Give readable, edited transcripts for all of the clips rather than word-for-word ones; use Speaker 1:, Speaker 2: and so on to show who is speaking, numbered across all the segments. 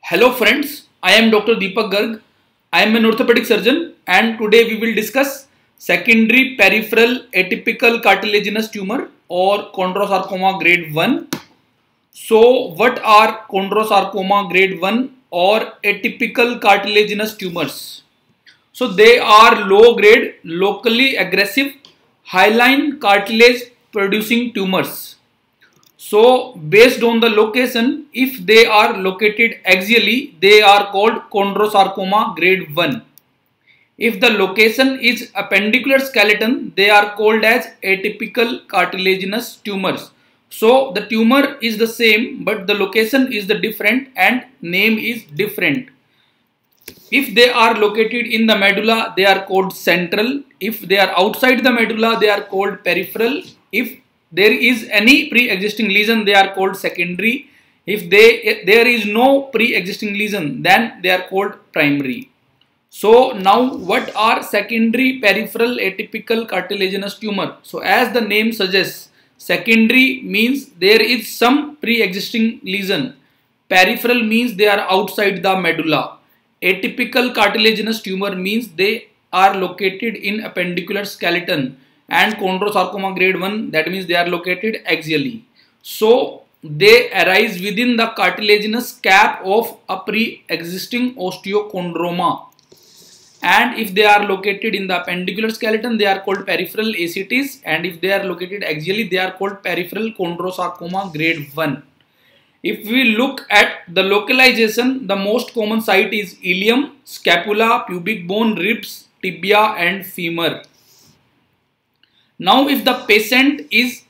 Speaker 1: Hello friends, I am Dr. Deepak Garg. I am an orthopedic surgeon and today we will discuss secondary peripheral atypical cartilaginous tumor or chondrosarcoma grade 1. So what are chondrosarcoma grade 1 or atypical cartilaginous tumors? So they are low grade, locally aggressive, hyaline cartilage producing tumors. So based on the location, if they are located axially, they are called chondrosarcoma grade 1. If the location is appendicular skeleton, they are called as atypical cartilaginous tumors. So the tumor is the same but the location is the different and name is different. If they are located in the medulla, they are called central. If they are outside the medulla, they are called peripheral. If there is any pre-existing lesion, they are called secondary. If there is no pre-existing lesion, then they are called primary. So now what are secondary peripheral atypical cartilaginous tumor? So as the name suggests, secondary means there is some pre-existing lesion. Peripheral means they are outside the medulla. Atypical cartilaginous tumor means they are located in appendicular skeleton, and chondrosarcoma grade 1, that means they are located axially. So they arise within the cartilaginous cap of a pre-existing osteochondroma, and if they are located in the appendicular skeleton, they are called peripheral ACTs, and if they are located axially, they are called peripheral chondrosarcoma grade 1. If we look at the localization, the most common site is ilium, scapula, pubic bone, ribs, tibia and femur. Now if the patient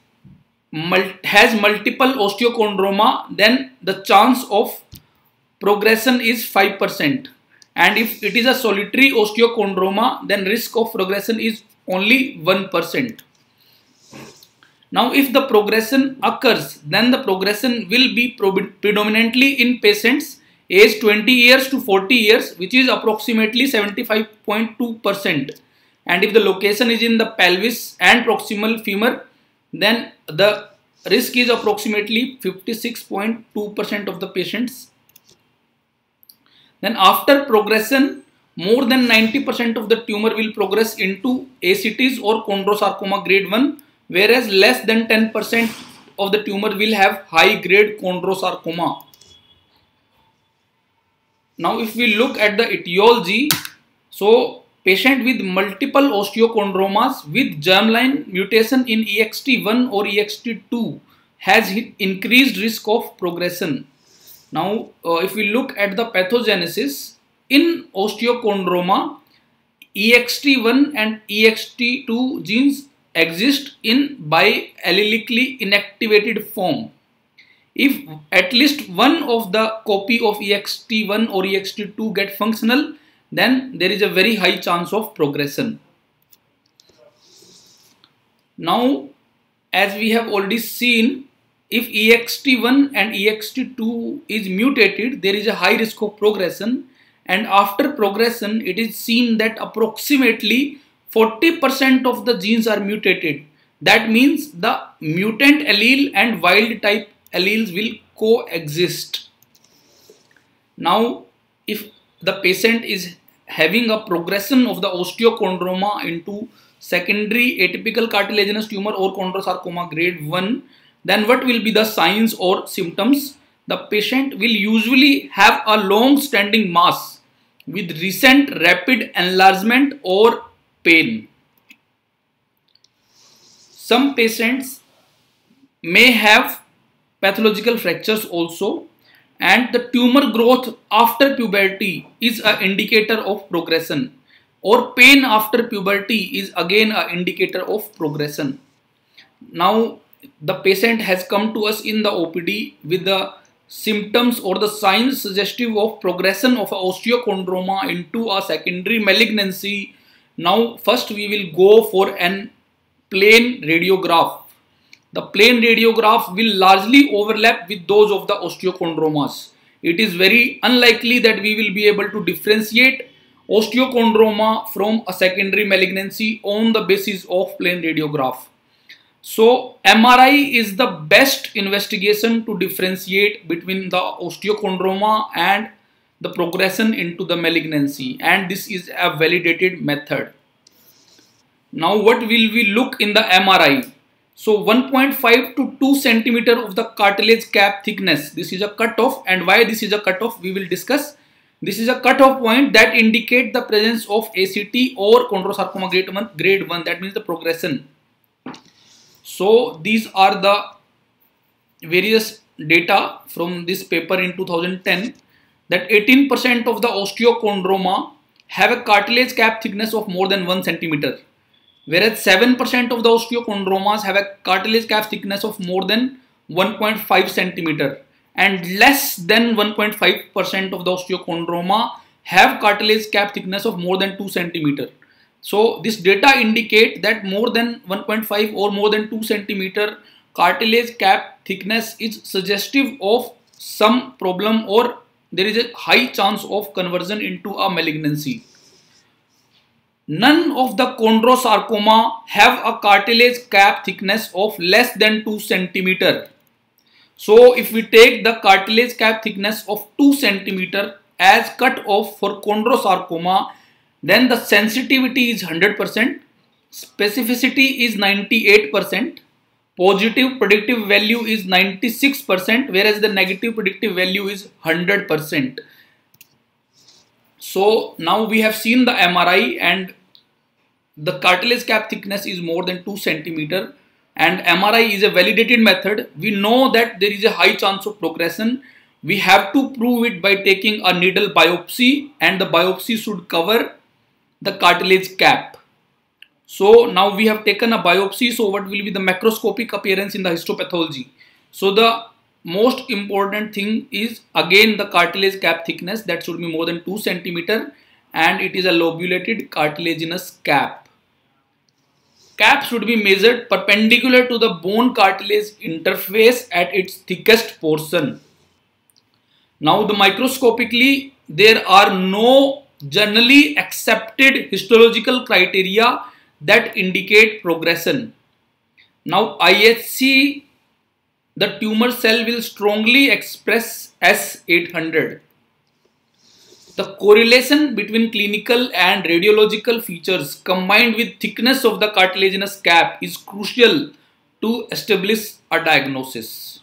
Speaker 1: has multiple osteochondroma, then the chance of progression is 5%. And if it is a solitary osteochondroma, then risk of progression is only 1%. Now if the progression occurs, then the progression will be predominantly in patients aged 20 years to 40 years, which is approximately 75.2%. And if the location is in the pelvis and proximal femur, then the risk is approximately 56.2% of the patients. Then after progression, more than 90% of the tumor will progress into ACTs or chondrosarcoma grade 1, whereas less than 10% of the tumor will have high grade chondrosarcoma. Now if we look at the etiology, so patient with multiple osteochondromas with germline mutation in EXT1 or EXT2 has increased risk of progression. Now if we look at the pathogenesis in osteochondroma, EXT1 and EXT2 genes exist in biallelically inactivated form. If at least one of the copy of EXT1 or EXT2 get functional, then there is a very high chance of progression. Now as we have already seen, if EXT1 and EXT2 is mutated, there is a high risk of progression, and after progression it is seen that approximately 40% of the genes are mutated. That means the mutant allele and wild type alleles will coexist. Now if the patient is having a progression of the osteochondroma into secondary atypical cartilaginous tumor or chondrosarcoma grade 1, then what will be the signs or symptoms? The patient will usually have a long standing mass with recent rapid enlargement or pain. Some patients may have pathological fractures also, and the tumor growth after puberty is an indicator of progression, or pain after puberty is again an indicator of progression. Now the patient has come to us in the OPD with the symptoms or the signs suggestive of progression of osteochondroma into a secondary malignancy. Now first we will go for an plain radiograph. The plain radiograph will largely overlap with those of the osteochondromas. It is very unlikely that we will be able to differentiate osteochondroma from a secondary malignancy on the basis of plain radiograph. So MRI is the best investigation to differentiate between the osteochondroma and the progression into the malignancy, and this is a validated method. Now what will we look in the MRI? So 1.5 to 2 centimeter of the cartilage cap thickness, this is a cutoff, and why this is a cutoff we will discuss. This is a cutoff point that indicate the presence of ACT or chondrosarcoma grade 1, that means the progression. So these are the various data from this paper in 2010, that 18% of the osteochondroma have a cartilage cap thickness of more than 1 centimeter, whereas 7% of the osteochondromas have a cartilage cap thickness of more than 1.5 centimeter, and less than 1.5% of the osteochondroma have cartilage cap thickness of more than 2 centimeter. So this data indicate that more than 1.5 or more than 2 centimeter cartilage cap thickness is suggestive of some problem, or there is a high chance of conversion into a malignancy. None of the chondrosarcoma have a cartilage cap thickness of less than 2 centimeter. So if we take the cartilage cap thickness of 2 centimeter as cut off for chondrosarcoma, then the sensitivity is 100%, specificity is 98%, positive predictive value is 96%, whereas the negative predictive value is 100%. So now we have seen the MRI, and the cartilage cap thickness is more than 2 centimeter, and MRI is a validated method. We know that there is a high chance of progression. We have to prove it by taking a needle biopsy, and the biopsy should cover the cartilage cap. So now we have taken a biopsy. So what will be the macroscopic appearance in the histopathology? So the most important thing is again the cartilage cap thickness, that should be more than 2 centimeter, and it is a lobulated cartilaginous cap. Cap should be measured perpendicular to the bone cartilage interface at its thickest portion. Now the microscopically, there are no generally accepted histological criteria that indicate progression. Now IHC, the tumor cell will strongly express S800. The correlation between clinical and radiological features combined with thickness of the cartilaginous cap is crucial to establish a diagnosis.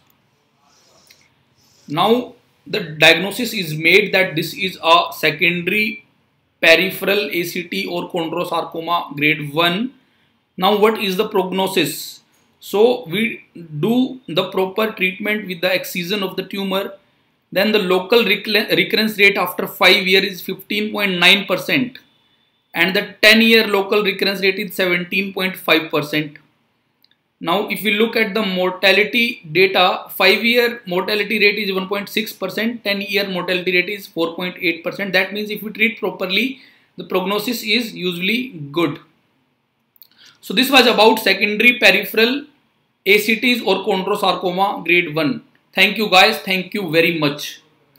Speaker 1: Now the diagnosis is made that this is a secondary peripheral ACT or chondrosarcoma grade 1. Now what is the prognosis? So we do the proper treatment with the excision of the tumor. Then the local recurrence rate after 5 years is 15.9%, and the 10-year local recurrence rate is 17.5%. Now if we look at the mortality data, 5-year mortality rate is 1.6%, 10-year mortality rate is 4.8%. That means if we treat properly, the prognosis is usually good. So this was about secondary peripheral ACTs or chondrosarcoma grade 1. Thank you guys. Thank you very much.